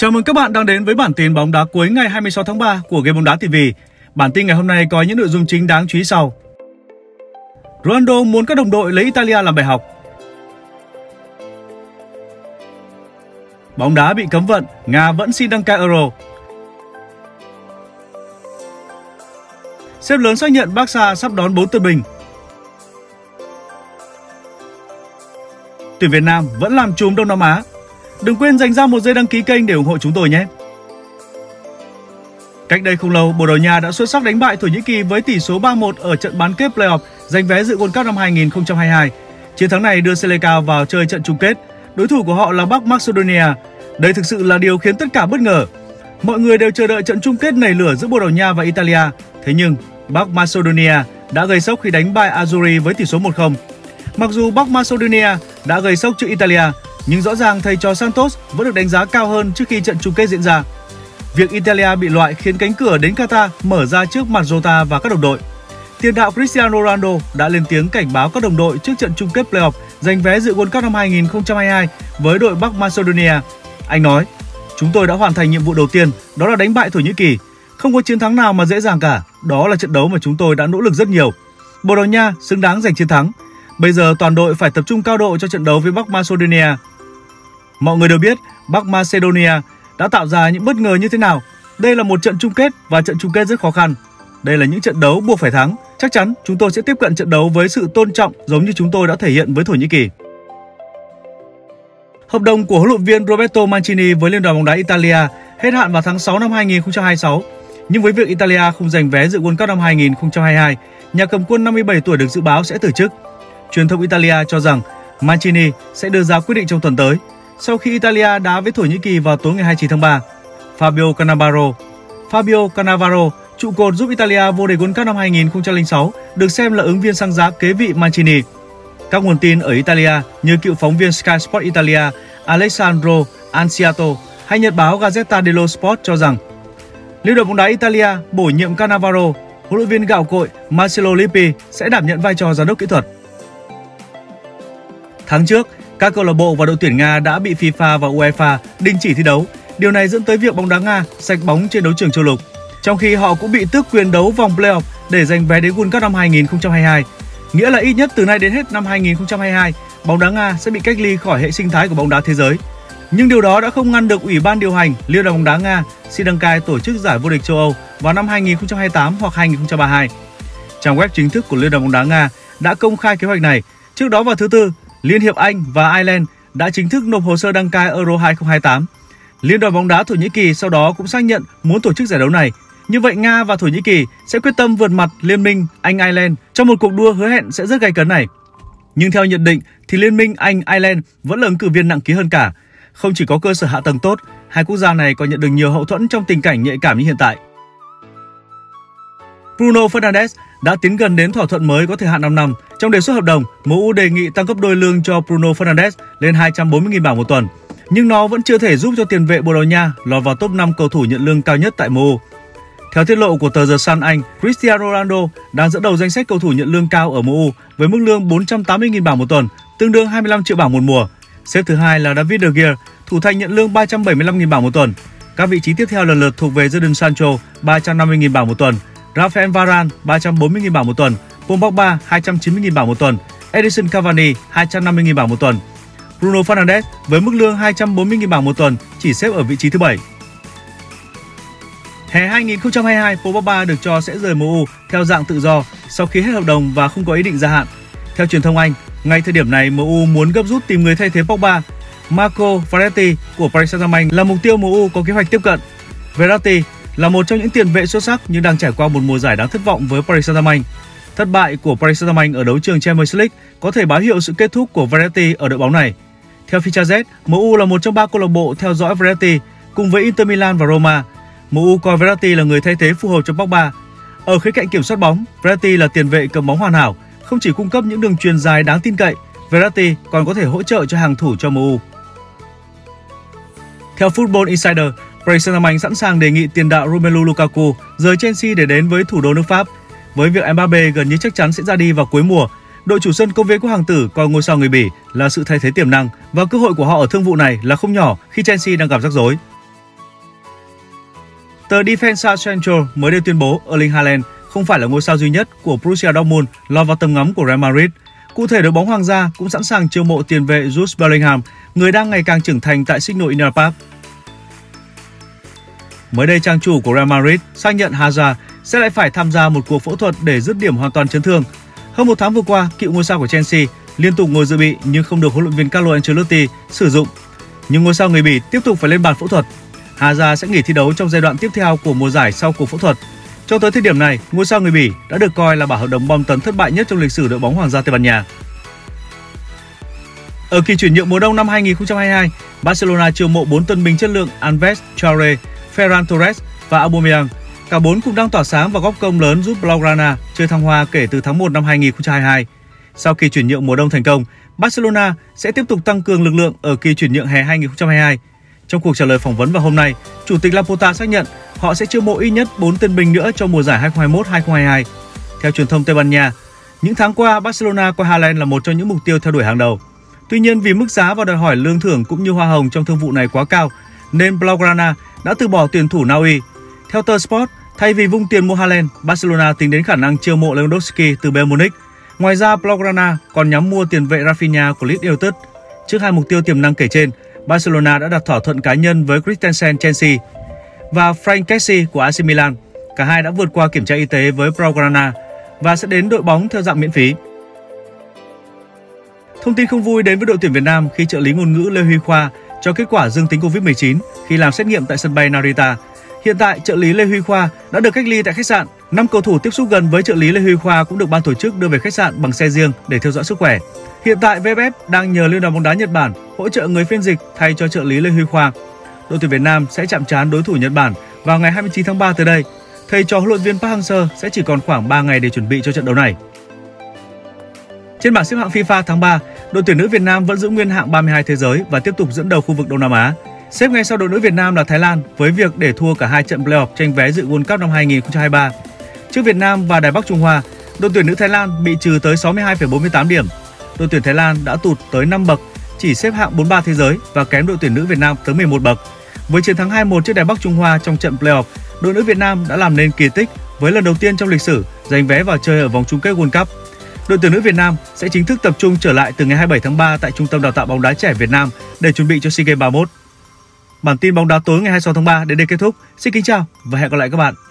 Chào mừng các bạn đang đến với bản tin bóng đá cuối ngày 26 tháng 3 của Game Bóng Đá TV. Bản tin ngày hôm nay có những nội dung chính đáng chú ý sau. Ronaldo muốn các đồng đội lấy Italia làm bài học. Bóng đá bị cấm vận, Nga vẫn xin đăng cai Euro. Sếp lớn xác nhận Barca sắp đón 4 tân binh. Tuyển Việt Nam vẫn làm trùm Đông Nam Á. Đừng quên dành ra một giây đăng ký kênh để ủng hộ chúng tôi nhé. Cách đây không lâu, Bồ Đào Nha đã xuất sắc đánh bại Thổ Nhĩ Kỳ với tỷ số 3-1 ở trận bán kết playoff giành vé dự World Cup năm 2022. Chiến thắng này đưa Selecao vào chơi trận chung kết. Đối thủ của họ là Bắc Macedonia. Đây thực sự là điều khiến tất cả bất ngờ. Mọi người đều chờ đợi trận chung kết nảy lửa giữa Bồ Đào Nha và Italia. Thế nhưng Bắc Macedonia đã gây sốc khi đánh bại Azzurri với tỷ số 1-0. Mặc dù Bắc Macedonia đã gây sốc trước Italia, nhưng rõ ràng thầy trò Santos vẫn được đánh giá cao hơn trước khi trận chung kết diễn ra. Việc Italia bị loại khiến cánh cửa đến Qatar mở ra trước mặt Jota và các đồng đội. Tiền đạo Cristiano Ronaldo đã lên tiếng cảnh báo các đồng đội trước trận chung kết playoff giành vé dự World Cup năm 2022 với đội Bắc Macedonia. Anh nói, chúng tôi đã hoàn thành nhiệm vụ đầu tiên, đó là đánh bại Thổ Nhĩ Kỳ. Không có chiến thắng nào mà dễ dàng cả, đó là trận đấu mà chúng tôi đã nỗ lực rất nhiều. Bồ Đào Nha xứng đáng giành chiến thắng. Bây giờ toàn đội phải tập trung cao độ cho trận đấu với Bắc Macedonia. Mọi người đều biết Bắc Macedonia đã tạo ra những bất ngờ như thế nào. Đây là một trận chung kết và trận chung kết rất khó khăn. Đây là những trận đấu buộc phải thắng. Chắc chắn chúng tôi sẽ tiếp cận trận đấu với sự tôn trọng giống như chúng tôi đã thể hiện với Thổ Nhĩ Kỳ. Hợp đồng của huấn luyện viên Roberto Mancini với Liên đoàn bóng đá Italia hết hạn vào tháng 6 năm 2026. Nhưng với việc Italia không giành vé dự World Cup năm 2022, nhà cầm quân 57 tuổi được dự báo sẽ từ chức. Truyền thông Italia cho rằng Mancini sẽ đưa ra quyết định trong tuần tới, sau khi Italia đá với Thổ Nhĩ Kỳ vào tối ngày 29 tháng 3. Fabio Cannavaro, trụ cột giúp Italia vô địch World Cup năm 2006, được xem là ứng viên sang giá kế vị Mancini. Các nguồn tin ở Italia như cựu phóng viên Sky Sport Italia Alessandro Anciato hay nhật báo Gazzetta dello Sport cho rằng Liên đoàn bóng đá Italia bổ nhiệm Cannavaro, huấn luyện viên gạo cội Marcello Lippi sẽ đảm nhận vai trò giám đốc kỹ thuật. Tháng trước, các câu lạc bộ và đội tuyển Nga đã bị FIFA và UEFA đình chỉ thi đấu. Điều này dẫn tới việc bóng đá Nga sạch bóng trên đấu trường châu lục, trong khi họ cũng bị tước quyền đấu vòng playoff để giành vé đến World Cup năm 2022. Nghĩa là ít nhất từ nay đến hết năm 2022, bóng đá Nga sẽ bị cách ly khỏi hệ sinh thái của bóng đá thế giới. Nhưng điều đó đã không ngăn được Ủy ban điều hành Liên đoàn bóng đá Nga xin đăng cai tổ chức giải vô địch châu Âu vào năm 2028 hoặc 2032. Trang web chính thức của Liên đoàn bóng đá Nga đã công khai kế hoạch này. Trước đó vào thứ Tư, Liên hiệp Anh và Ireland đã chính thức nộp hồ sơ đăng cai Euro 2028. Liên đoàn bóng đá Thổ Nhĩ Kỳ sau đó cũng xác nhận muốn tổ chức giải đấu này. Như vậy Nga và Thổ Nhĩ Kỳ sẽ quyết tâm vượt mặt Liên minh Anh-Ireland trong một cuộc đua hứa hẹn sẽ rất gay cấn này. Nhưng theo nhận định thì Liên minh Anh-Ireland vẫn là ứng cử viên nặng ký hơn cả. Không chỉ có cơ sở hạ tầng tốt, hai quốc gia này còn nhận được nhiều hậu thuẫn trong tình cảnh nhạy cảm như hiện tại. Bruno Fernandes đã tiến gần đến thỏa thuận mới có thời hạn 5 năm. Trong đề xuất hợp đồng, MU đề nghị tăng gấp đôi lương cho Bruno Fernandes lên 240.000 bảng một tuần. Nhưng nó vẫn chưa thể giúp cho tiền vệ Bồ Đào Nha lọt vào top 5 cầu thủ nhận lương cao nhất tại MU. Theo tiết lộ của tờ The Sun Anh, Cristiano Ronaldo đang dẫn đầu danh sách cầu thủ nhận lương cao ở MU với mức lương 480.000 bảng một tuần, tương đương 25 triệu bảng một mùa. Xếp thứ hai là David De Gea, thủ thành nhận lương 375.000 bảng một tuần. Các vị trí tiếp theo lần lượt thuộc về Jadon Sancho 350.000 bảng một tuần, Rafael Varane 340.000 bảng một tuần, Paul Pogba 290.000 bảng một tuần, Edinson Cavani 250.000 bảng một tuần. Bruno Fernandes với mức lương 240.000 bảng một tuần chỉ xếp ở vị trí thứ 7. Hè 2022, Paul Pogba được cho sẽ rời MU theo dạng tự do sau khi hết hợp đồng và không có ý định gia hạn. Theo truyền thông Anh, ngay thời điểm này MU muốn gấp rút tìm người thay thế Pogba. Marco Verratti của Paris Saint-Germain là mục tiêu MU có kế hoạch tiếp cận. Verratti là một trong những tiền vệ xuất sắc nhưng đang trải qua một mùa giải đáng thất vọng với Paris Saint-Germain. Thất bại của Paris Saint-Germain ở đấu trường Champions League có thể báo hiệu sự kết thúc của Verratti ở đội bóng này. Theo Ficha, MU là một trong 3 câu lạc bộ theo dõi Verratti cùng với Inter Milan và Roma. MU coi Verratti là người thay thế phù hợp cho Pogba. Ở khía cạnh kiểm soát bóng, Verratti là tiền vệ cầm bóng hoàn hảo, không chỉ cung cấp những đường chuyền dài đáng tin cậy, Verratti còn có thể hỗ trợ cho hàng thủ cho MU. Theo Football Insider, Paris Saint-Germain sẵn sàng đề nghị tiền đạo Romelu Lukaku rời Chelsea để đến với thủ đô nước Pháp. Với việc Mbappé gần như chắc chắn sẽ ra đi vào cuối mùa, đội chủ sân công viên của Hoàng tử coi ngôi sao người Bỉ là sự thay thế tiềm năng và cơ hội của họ ở thương vụ này là không nhỏ khi Chelsea đang gặp rắc rối. Tờ Defensa Central mới đây tuyên bố Erling Haaland không phải là ngôi sao duy nhất của Borussia Dortmund lọt vào tầm ngắm của Real Madrid. Cụ thể, đội bóng Hoàng gia cũng sẵn sàng chiêu mộ tiền vệ Jude Bellingham, người đang ngày càng trưởng thành tại Signal Iduna Park. Mới đây, trang chủ của Real Madrid xác nhận Hazard sẽ lại phải tham gia một cuộc phẫu thuật để dứt điểm hoàn toàn chấn thương. Hơn một tháng vừa qua, cựu ngôi sao của Chelsea liên tục ngồi dự bị nhưng không được huấn luyện viên Carlo Ancelotti sử dụng. Nhưng ngôi sao người Bỉ tiếp tục phải lên bàn phẫu thuật. Hazard sẽ nghỉ thi đấu trong giai đoạn tiếp theo của mùa giải sau cuộc phẫu thuật. Cho tới thời điểm này, ngôi sao người Bỉ đã được coi là bản hợp đồng bom tấn thất bại nhất trong lịch sử đội bóng Hoàng gia Tây Ban Nha. Ở kỳ chuyển nhượng mùa đông năm 2022, Barcelona chiêu mộ 4 tân binh chất lượng Alves, Traore, Ferran Torres và Aubameyang. Cả 4 cũng đang tỏa sáng và góp công lớn giúp Blaugrana chơi thăng hoa kể từ tháng 1 năm 2022. Sau kỳ chuyển nhượng mùa đông thành công, Barcelona sẽ tiếp tục tăng cường lực lượng ở kỳ chuyển nhượng hè 2022. Trong cuộc trả lời phỏng vấn vào hôm nay, Chủ tịch Laporta xác nhận họ sẽ chiêu mộ ít nhất 4 tân binh nữa cho mùa giải 2021-2022. Theo truyền thông Tây Ban Nha, những tháng qua Barcelona coi Haaland là một trong những mục tiêu theo đuổi hàng đầu. Tuy nhiên, vì mức giá và đòi hỏi lương thưởng cũng như hoa hồng trong thương vụ này quá cao, nên Blaugrana đã từ bỏ tuyển thủ Na Uy. Theo tờ Sport, thay vì vung tiền mua Haaland, Barcelona tính đến khả năng chiêu mộ Lewandowski từ Bayern Munich. Ngoài ra, Blaugrana còn nhắm mua tiền vệ Rafinha của Leeds United. Trước hai mục tiêu tiềm năng kể trên, Barcelona đã đặt thỏa thuận cá nhân với Christensen Chelsea và Frank Kessie của AC Milan. Cả hai đã vượt qua kiểm tra y tế với Blaugrana và sẽ đến đội bóng theo dạng miễn phí. Thông tin không vui đến với đội tuyển Việt Nam khi trợ lý ngôn ngữ Lê Huy Khoa cho kết quả dương tính Covid-19 khi làm xét nghiệm tại sân bay Narita. Hiện tại, trợ lý Lê Huy Khoa đã được cách ly tại khách sạn. 5 cầu thủ tiếp xúc gần với trợ lý Lê Huy Khoa cũng được ban tổ chức đưa về khách sạn bằng xe riêng để theo dõi sức khỏe. Hiện tại, VFF đang nhờ Liên đoàn bóng đá Nhật Bản hỗ trợ người phiên dịch thay cho trợ lý Lê Huy Khoa. Đội tuyển Việt Nam sẽ chạm trán đối thủ Nhật Bản vào ngày 29 tháng 3 tới đây. Thầy trò huấn luyện viên Park Hang-seo sẽ chỉ còn khoảng 3 ngày để chuẩn bị cho trận đấu này. Trên bảng xếp hạng FIFA tháng 3, đội tuyển nữ Việt Nam vẫn giữ nguyên hạng 32 thế giới và tiếp tục dẫn đầu khu vực Đông Nam Á. Xếp ngay sau đội nữ Việt Nam là Thái Lan với việc để thua cả hai trận playoff tranh vé dự World Cup năm 2023. Trước Việt Nam và Đài Bắc Trung Hoa, đội tuyển nữ Thái Lan bị trừ tới 62,48 điểm. Đội tuyển Thái Lan đã tụt tới 5 bậc, chỉ xếp hạng 43 thế giới và kém đội tuyển nữ Việt Nam tới 11 bậc. Với chiến thắng 2-1 trước Đài Bắc Trung Hoa trong trận playoff, đội nữ Việt Nam đã làm nên kỳ tích với lần đầu tiên trong lịch sử giành vé vào chơi ở vòng chung kết World Cup. Đội tuyển nữ Việt Nam sẽ chính thức tập trung trở lại từ ngày 27 tháng 3 tại Trung tâm Đào tạo bóng đá trẻ Việt Nam để chuẩn bị cho SEA Games 31. Bản tin bóng đá tối ngày 26 tháng 3 đến đây kết thúc. Xin kính chào và hẹn gặp lại các bạn.